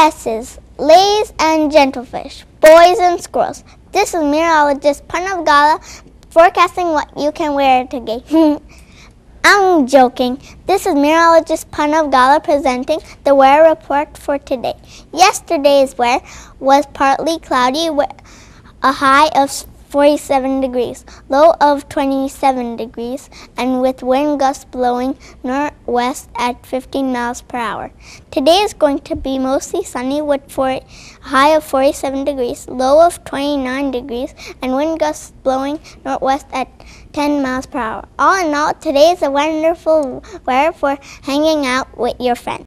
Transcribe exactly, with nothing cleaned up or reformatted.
S's, Lays and Gentlefish, Boys and Squirrels. This is meteorologist Panav Gala forecasting what you can wear today. I'm joking. This is meteorologist Panav Gala presenting the weather report for today. Yesterday's weather was partly cloudy with a high of forty-seven degrees, low of twenty-seven degrees, and with wind gusts blowing northwest at fifteen miles per hour. Today is going to be mostly sunny with a high of forty-seven degrees, low of twenty-nine degrees, and wind gusts blowing northwest at ten miles per hour. All in all, today is a wonderful weather for hanging out with your friends.